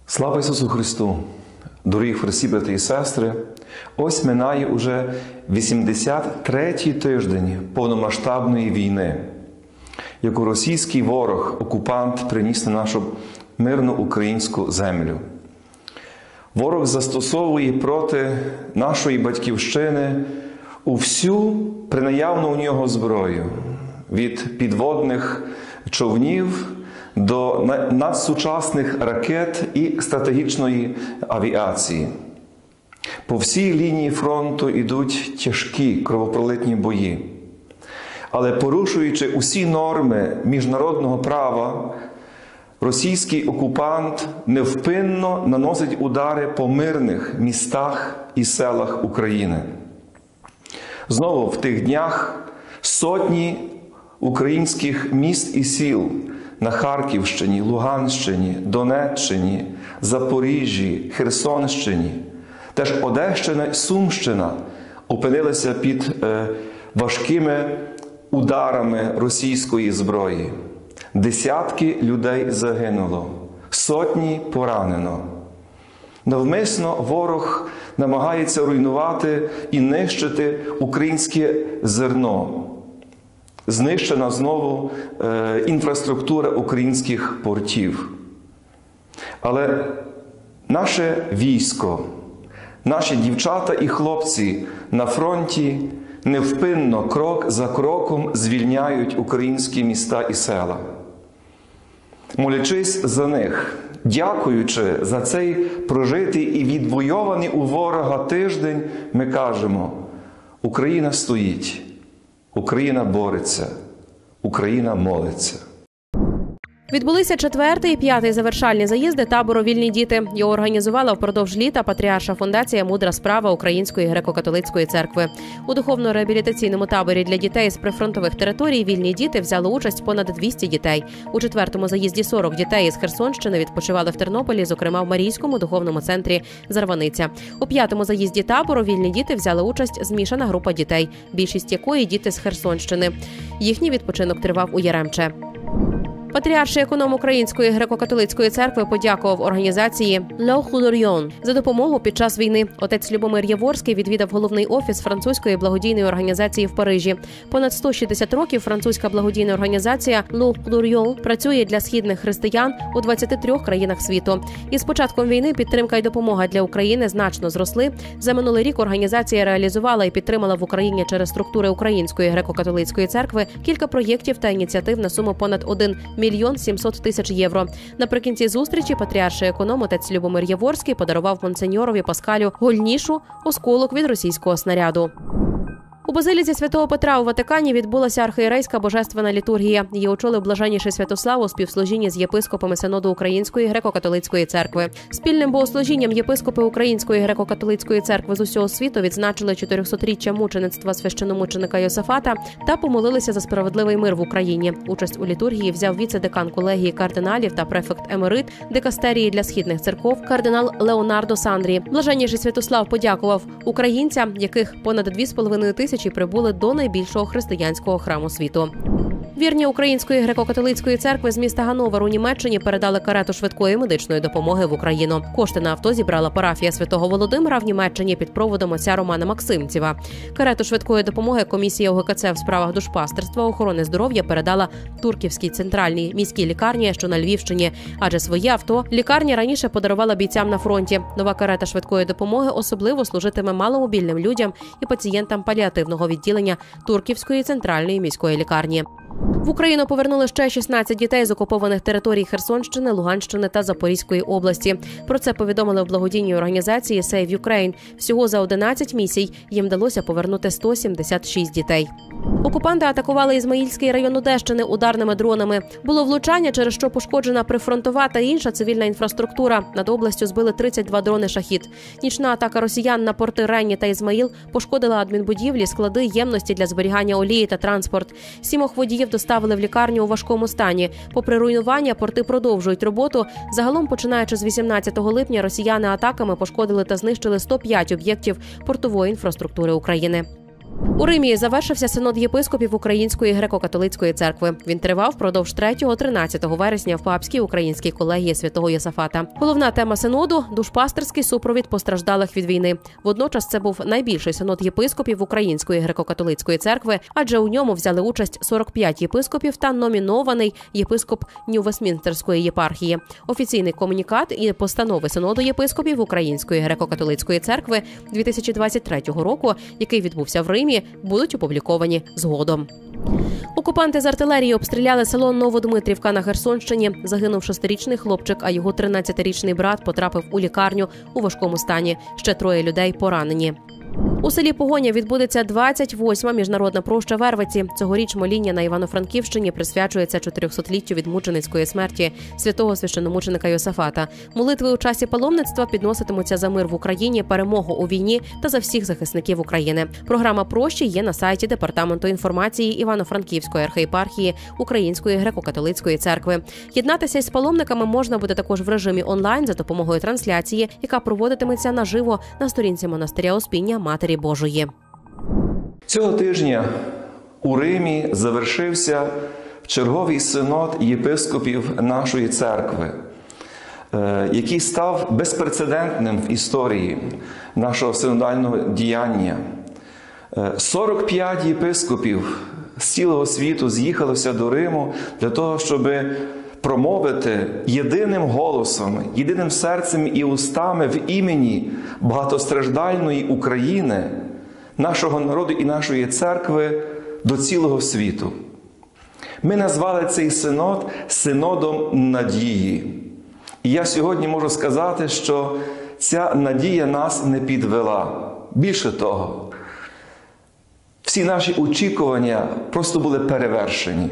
Слава Ісусу Христу! Дорогі в Христі, брати і сестри! Ось минає уже 83-й тиждень повномасштабної війни, яку російський ворог, окупант приніс на нашу мирну українську землю. Ворог застосовує проти нашої батьківщини всю принаявну у нього зброю, від підводних човнів до надсучасних ракет і стратегічної авіації. По всій лінії фронту йдуть тяжкі кровопролитні бої. Але порушуючи усі норми міжнародного права, російський окупант невпинно наносить удари по мирних містах і селах України. Знову в тих днях сотні українських міст і сіл на Харківщині, Луганщині, Донеччині, Запоріжжі, Херсонщині, теж Одещина, Сумщина опинилися під важкими ударами російської зброї. Десятки людей загинуло, сотні поранено. Навмисно ворог намагається руйнувати і нищити українське зерно. Знищена знову інфраструктура українських портів. Але наше військо, наші дівчата і хлопці на фронті невпинно, крок за кроком звільняють українські міста і села. Молячись за них, дякуючи за цей прожитий і відвойований у ворога тиждень, ми кажемо: Україна стоїть, Україна бореться, Україна молиться. Відбулися 4-й і 5-й завершальні заїзди табору «Вільні діти». Його організувала впродовж літа Патріарша фундація «Мудра справа» Української греко-католицької церкви. У духовно-реабілітаційному таборі для дітей з прифронтових територій «Вільні діти» взяли участь понад 200 дітей. У 4-му заїзді 40 дітей із Херсонщини відпочивали в Тернополі, зокрема в Марійському духовному центрі «Зарваниця». У 5-му заїзді табору «Вільні діти» взяли участь змішана група дітей, більшість якої діти з Херсонщини. Їхній відпочинок тривав у Яремче. Патріарший економ Української греко-католицької церкви подякував організації «Ло Худорйон» за допомогу під час війни. Отець Любомир Яворський відвідав головний офіс французької благодійної організації в Парижі. Понад 160 років французька благодійна організація «Ло Худорйон» працює для східних християн у 23 країнах світу. І з початком війни підтримка і допомога для України значно зросли. За минулий рік організація реалізувала і підтримала в Україні через структури Української греко-католицької церкви кілька проєктів та ініціатив на суму понад 1 мільйон 700 тисяч євро. Наприкінці зустрічі патріарший економ отець Любомир Яворський подарував монсеньорові Паскалю гольнішу – осколок від російського снаряду. У базиліці Святого Петра у Ватикані відбулася архієрейська божественна літургія. Її очолив блаженніший Святослав у співслужінні з єпископами Синоду Української греко-католицької церкви. Спільним богослужінням єпископи Української греко-католицької церкви з усього світу відзначили 400-річчя мучеництва священномученика Йосафата та помолилися за справедливий мир в Україні. Участь у літургії взяв віце-декан колегії кардиналів та префект-емерит дикастерії для східних церков кардинал Леонардо Сандрі. Блаженніший Святослав подякував українцям, яких понад 2,5 тисячі прибули до найбільшого християнського храму світу. Вірні Української греко-католицької церкви з міста Ганновер у Німеччині передали карету швидкої медичної допомоги в Україну. Кошти на авто зібрала парафія Святого Володимира в Німеччині під проводом отця Романа Максимцева. Карету швидкої допомоги комісія ОГКЦ в справах душпастерства, охорони здоров'я передала Турківській центральній міській лікарні, що на Львівщині, адже своє авто лікарня раніше подарувала бійцям на фронті. Нова карета швидкої допомоги особливо служитиме маломобільним людям і пацієнтам паліативного відділення Турківської центральної міської лікарні. В Україну повернули ще 16 дітей з окупованих територій Херсонщини, Луганщини та Запорізької області. Про це повідомили в благодійній організації Save Ukraine. Всього за 11 місій їм вдалося повернути 176 дітей. Окупанти атакували Ізмаїльський район Одещини ударними дронами. Було влучання, через що пошкоджена прифронтова та інша цивільна інфраструктура. Над областю збили 32 дрони «Шахід». Нічна атака росіян на порти Ренні та Ізмаїл пошкодила адмінбудівлі, склади, ємності для зберігання олії та транспорт. 7 водіїв доставили в лікарню у важкому стані. Попри руйнування, порти продовжують роботу. Загалом, починаючи з 18 липня, росіяни атаками пошкодили та знищили 105 об'єктів портової інфраструктури України. У Римі завершився синод єпископів Української греко-католицької церкви. Він тривав впродовж 3-13 вересня в Папській українській колегії святого Йосафата. Головна тема синоду – душпастерський супровід постраждалих від війни. Водночас це був найбільший синод єпископів Української греко-католицької церкви, адже у ньому взяли участь 45 єпископів та номінований єпископ Нью-Вестмінстерської єпархії. Офіційний комунікат і постанови синоду єпископів Української греко-католицької церкви 2023 року, який відбувся в Римі, будуть опубліковані згодом. Окупанти з артилерії обстріляли село Новодмитрівка на Херсонщині. Загинув 6-річний хлопчик, а його 13-річний брат потрапив у лікарню у важкому стані. Ще 3 людей поранені. У селі Погоня відбудеться 28-ма міжнародна проща Вервиці. Цьогоріч моління на Івано-Франківщині присвячується 400-літтю від мученицької смерті святого священномученика Йосафата. Молитви у часі паломництва підноситимуться за мир в Україні, перемогу у війні та за всіх захисників України. Програма прощі є на сайті Департаменту інформації Івано-Франківської архієпархії Української греко-католицької церкви. Єднатися із паломниками можна буде також в режимі онлайн за допомогою трансляції, яка проводитиметься наживо на сторінці монастиря Успіння Матері Божої. Цього тижня у Римі завершився черговий синод єпископів нашої церкви, який став безпрецедентним в історії нашого синодального діяння. 45 єпископів з цілого світу з'їхалося до Риму для того, щоб промовити єдиним голосом, єдиним серцем і устами в імені багатостраждальної України, нашого народу і нашої церкви до цілого світу. Ми назвали цей синод синодом надії. І я сьогодні можу сказати, що ця надія нас не підвела. Більше того, всі наші очікування просто були перевершені.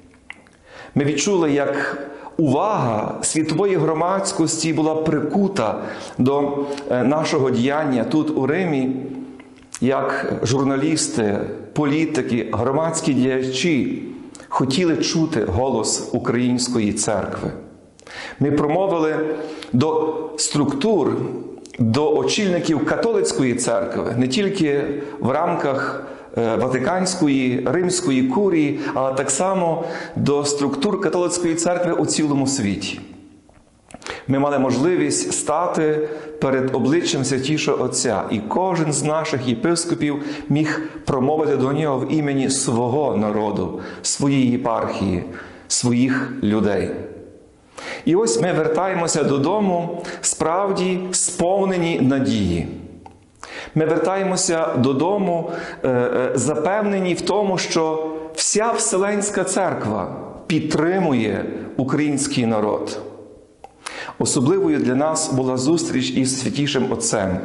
Ми відчули, як увага світової громадськості була прикута до нашого діяння тут у Римі, як журналісти, політики, громадські діячі хотіли чути голос Української церкви. Ми промовили до структур, до очільників католицької церкви, не тільки в рамках Ватиканської, Римської курії, але так само до структур католицької церкви у цілому світі. Ми мали можливість стати перед обличчям Святішого Отця, і кожен з наших єпископів міг промовити до нього в імені свого народу, своєї єпархії, своїх людей. І ось ми вертаємося додому, справді сповнені надії. Ми вертаємося додому, запевнені в тому, що вся Вселенська Церква підтримує український народ. Особливою для нас була зустріч із Святішим Отцем.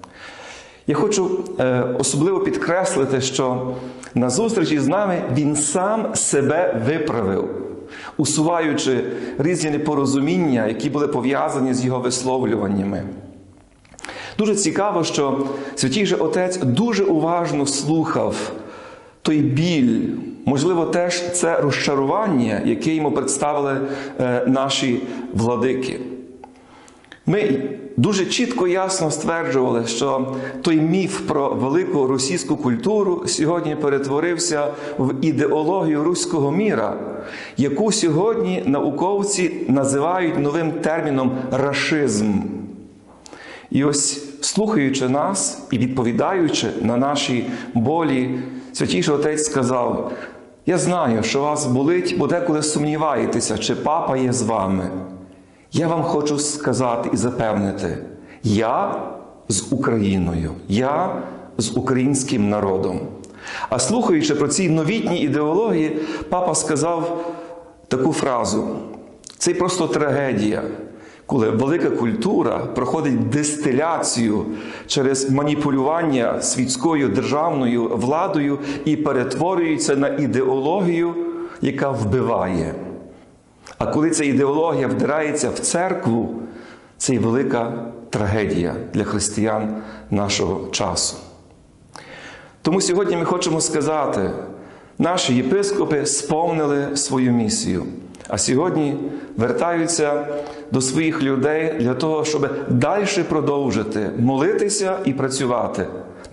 Я хочу особливо підкреслити, що на зустрічі з нами він сам себе виправив, усуваючи різні непорозуміння, які були пов'язані з його висловлюваннями. Дуже цікаво, що Святіший Отець дуже уважно слухав той біль, можливо, теж це розчарування, яке йому представили наші владики. Ми дуже чітко, ясно стверджували, що той міф про велику російську культуру сьогодні перетворився в ідеологію руського міра, яку сьогодні науковці називають новим терміном «рашизм». І ось, слухаючи нас і відповідаючи на наші болі, Святіший Отець сказав: «Я знаю, що вас болить, бо деколи сумніваєтеся, чи папа є з вами. Я вам хочу сказати і запевнити, я з Україною, я з українським народом». А слухаючи про ці новітні ідеології, папа сказав таку фразу: «Це просто трагедія, коли велика культура проходить дистиляцію через маніпулювання світською державною владою і перетворюється на ідеологію, яка вбиває. А коли ця ідеологія вдирається в церкву, це є велика трагедія для християн нашого часу». Тому сьогодні ми хочемо сказати, наші єпископи сповнили свою місію, а сьогодні вертаються до своїх людей для того, щоб далі продовжити молитися і працювати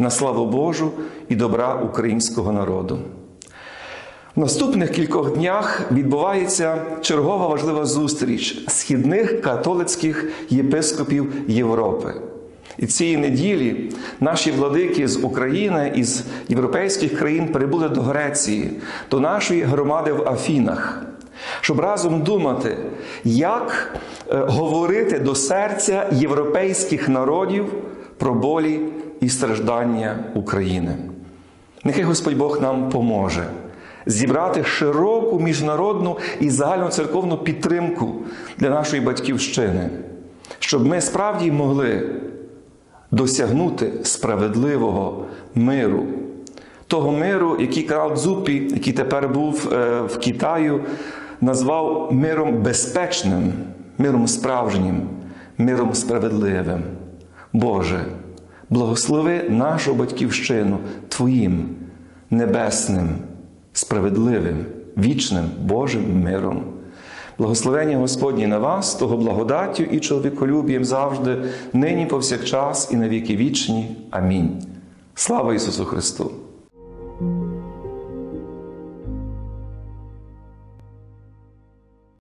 на славу Божу і добра українського народу. В наступних кількох днях відбувається чергова важлива зустріч східних католицьких єпископів Європи. І цієї неділі наші владики з України і з європейських країн прибули до Греції, до нашої громади в Афінах, щоб разом думати, як говорити до серця європейських народів про болі і страждання України. Нехай Господь Бог нам поможе зібрати широку міжнародну і загальноцерковну підтримку для нашої батьківщини, щоб ми справді могли досягнути справедливого миру. Того миру, який Карл Дзуппі, який тепер був в Китаю, назвав миром безпечним, миром справжнім, миром справедливим. Боже, благослови нашу батьківщину Твоїм небесним, справедливим, вічним Божим миром. Благословення Господні на вас, того благодаттю і чоловіколюбієм завжди, нині повсякчас і на віки вічні. Амінь. Слава Ісусу Христу!